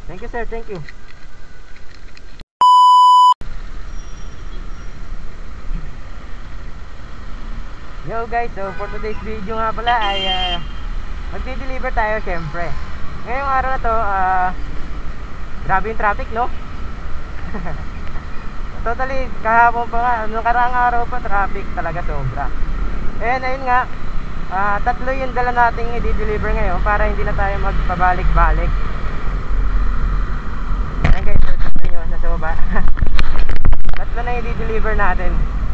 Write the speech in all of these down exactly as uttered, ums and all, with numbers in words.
Thank you, sir. Thank you. Yo guys, so for today's video nga pala ay uh, magdi-deliver tayo syempre. Ngayong araw na to, uh, grabe yung traffic, no? Totally, kahapon pa nga, nung karaang araw pa, traffic talaga sobra. And ayun nga, uh, tatlo yung dala nating i-deliver ngayon para hindi na tayo magpabalik-balik. Ayan guys, tatlo nyo, nasa baba. Tatlo na i-deliver natin.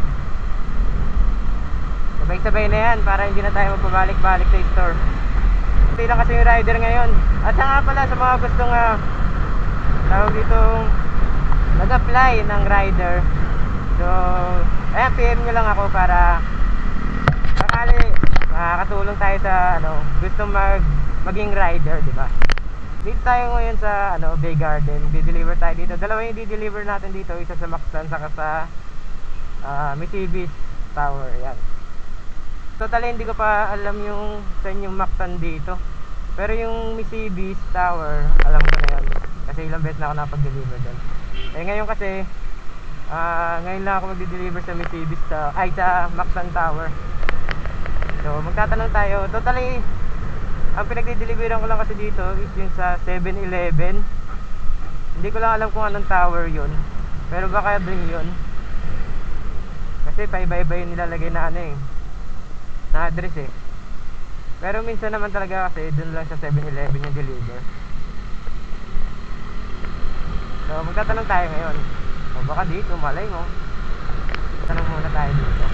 Sabay-sabay na yan para hindi na tayo magpabalik-balik sa store. Hindi lang kasi yung rider ngayon. At saka pala sa mga gustong uh, tawag dito nag-apply ng rider. So, ayan, P M nyo lang ako para sakali makakatulong tayo sa ano, gustong mag, maging rider, di ba? Dito tayo ngayon sa ano, Bay Garden. Di-deliver tayo dito. Dalawa yung di-deliver natin dito. Isa sa Mactan, saka sa uh, Mitsubishi Tower. Ayan. Totally hindi ko pa alam yung saan yung Mactan dito. Pero yung Mitsubishi Tower, alam ko na yan. Kasi ilang beses na ako napag-deliver doon. Eh ngayon kasi, uh, ngayon lang ako mag-deliver sa Mitsubishi Tower, ay sa Mactan Tower. So magtatanong tayo. Totally, ang pinag-deliveran ko lang kasi dito is yung sa seven eleven. Hindi ko lang alam kung anong tower yun. Pero baka din yun. Kasi pa-iba-iba yung nilalagay na ano eh, na address eh. Pero minsan naman talaga kasi dun lang sa seven eleven yung deliver. So magtatanong tayo ngayon. O baka dito, malay mo. Tanong muna tayo dito.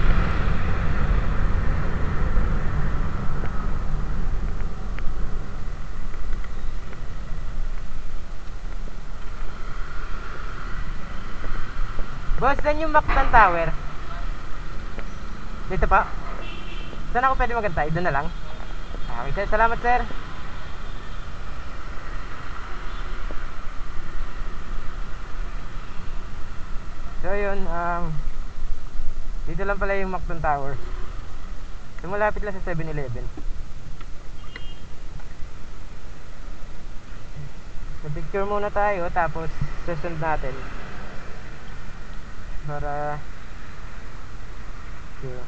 Boss, saan yung Mactan Tower? Dito pa? Saan ako pwede magantay? Doon na lang? Okay, sir. Salamat, sir. So, yun. Um, dito lang pala yung Mactan Tower. So, malapit lang sa seven eleven. So, picture muna tayo. Tapos, susunod natin. Para... Okay.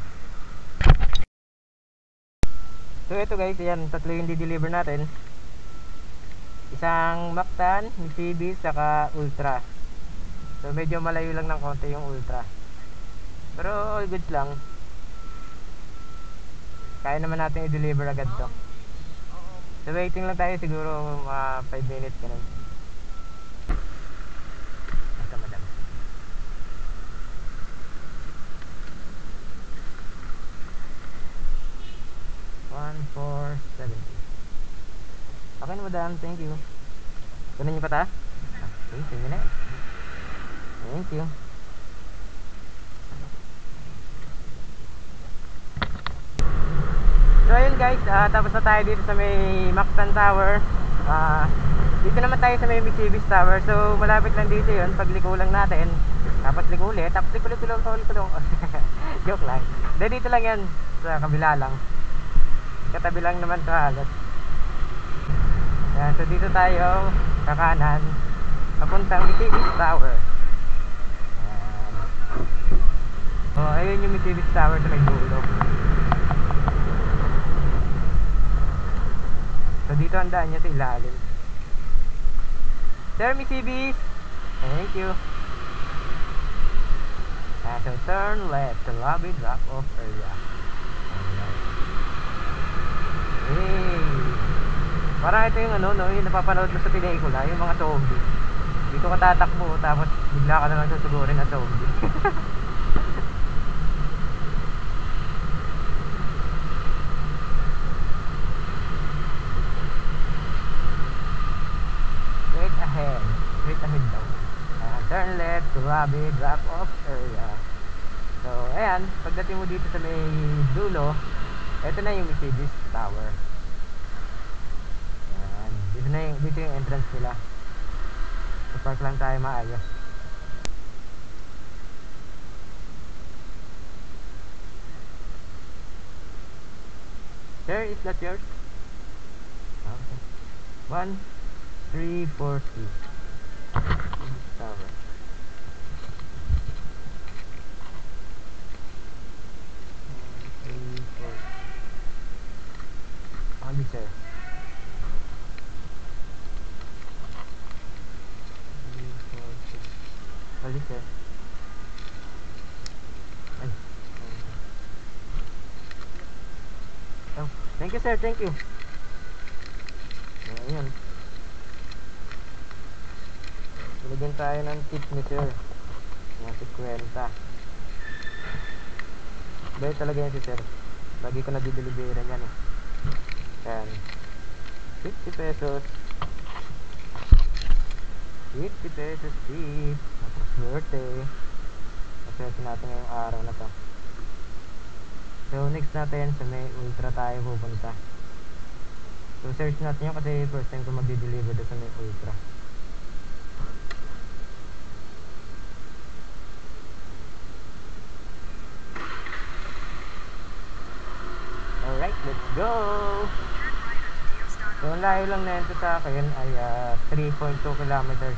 So ito guys, yan, tatlo yung di-deliver natin. Isang Mactan, Mitsubishi, saka Ultra. So medyo malayo lang ng konti yung Ultra. Pero all goods lang. Kaya naman natin i-deliver agad to. So waiting lang tayo, siguro mga five minutes ganun. Ito madam. one four seventy. Okay na madam, thank you. Kunin niyo pa ta? Okay, sige na. Thank you. So ayun guys, uh, tapos na tayo dito sa may Mactan Tower. uh, Dito naman tayo sa may Mitsubishi Tower. So malapit lang dito yun, pagliko lang natin. Tapos liko ulit, tapos liko liko lang, liko lang. Joke lang. Dahil dito lang yan, sa kabila lang. Katabi lang naman sa halos. Yan, so dito tayo sa kanan papuntang Mitsubishi Tower. Yan. Oh, ayun yung Mitsubishi Tower sa may dulo. So dito ang daan niya sa ilalim. Sir, Mitsubishi, thank you. Yan, so turn left to lobby drop off area. Hey. Parang ito yung ano, no, yung napapanood mo sa pelikula, yung mga zombie. Dito ka tatakbo, tapos bigla ka na lang susugurin na zombie. Straight ahead. Straight ahead daw. Uh, turn left to lobby drop off area. So, ayan, pagdating mo dito sa may dulo, ito na yung Mitsubishi Tower. Ayan. Dito na yung, dito yung entrance nila. So park lang tayo maayos. Sir, is that yours? Okay. One, three forty. Tower. three forty. Ali sir. three forty. Ali sir. Ay. Oh, thank you sir, thank you. Ayan. Tulagyan tayo ng tip ni sir. Mga fifty. Dahil talaga yan si sir. Lagi ko na dideliveran yan eh. Ayan. fifty pesos. fifty pesos tip. Napaswerte. Maswerte natin ngayong araw na to. So next natin sa may ultra tayo pupunta. So search natin yun kasi first time ko magdi-deliver doon sa may ultra. Alright, let's go! So ang layo lang na ito sa akin ay uh, three point two kilometers.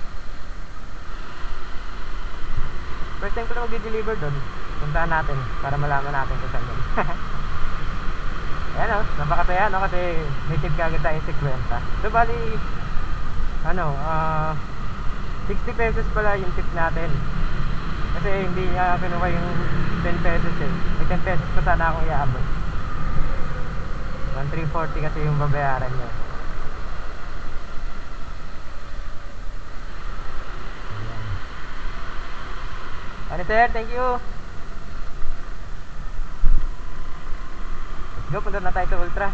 First time ko na mag-deliver doon. Puntahan natin para malaman natin kung saan doon. Ayan o, napakasaya no kasi may tip kagad tayong fifty. So bali, ano, uh, sixty pesos pala yung tip natin. Kasi hindi uh, kinuha yung ten pesos eh. May ten pesos pa sana akong iaabot. one three forty kasi yung babayaran niya. Ano sir, thank you. Let's go, punta na tayo sa ultra.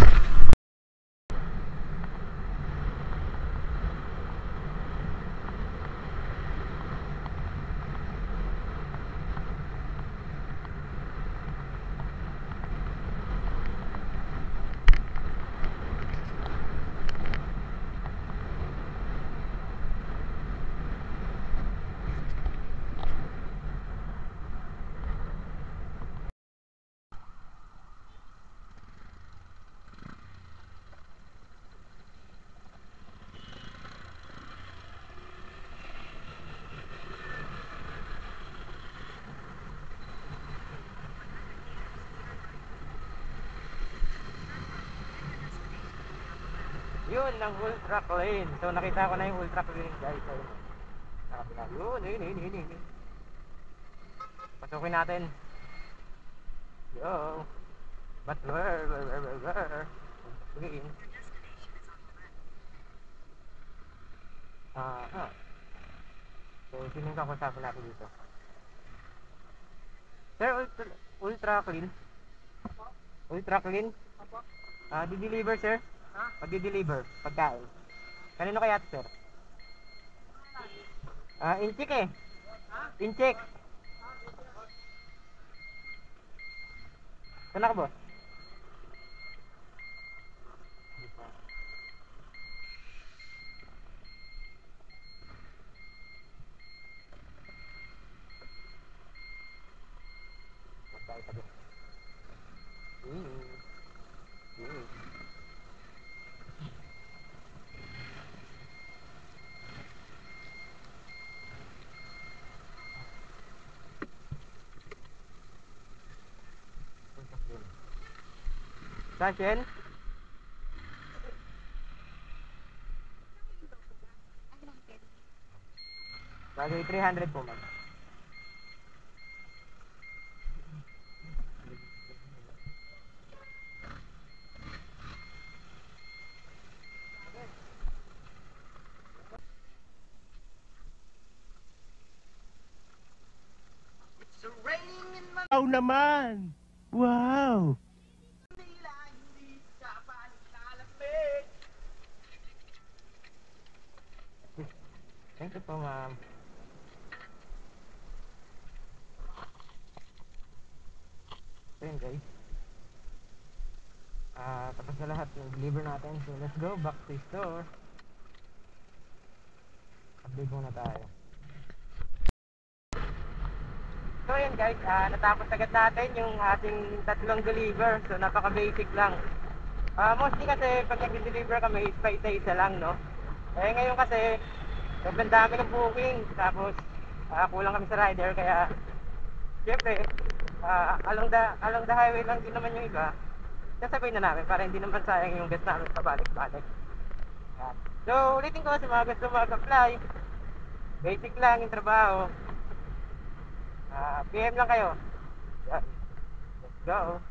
Yun, ng ultra clean. So nakita ko na yung ultra clean guys. So, nakapila. Yun, yun, yun, yun, yun. Pasukin natin. Yo. But where, where, where, where, where? Clean. Ah, ah. So, sinong kakusapin natin dito? Sir, ultra, ultra clean? Ultra clean? Ah, di-deliver sir? Pag-deliver, pagkain. Kanino kaya ito, sir? Ah, incheck eh. Incheck. Saan ka, boss? Pagkain tabi. Hmm. Hmm. Sashen? Bagay three hundred po man. It's raining in Manila. Wow naman! Wow! Hindi sa panilalapit. Thank you po, ma'am. So yun guys. Ah, tapos na lahat ng deliver natin. So let's go back to store. Update muna tayo. So yun guys, ah, natapos agad natin yung ating tatlong deliver. So napaka basic lang. Ah, mostly kasi pag nag-deliver kami is pa isa-isa lang, no? Eh ngayon kasi, sobrang dami ng booking. Tapos, ah, kulang kami sa rider. Kaya, syempre, ah, along, the, along the highway lang din naman yung iba. Sasabay na namin para hindi naman sayang yung gas namin pabalik-balik. Yan. So, ulitin ko sa mga gusto mag-apply. Basic lang yung trabaho. Ah, P M lang kayo. Yan. Let's go.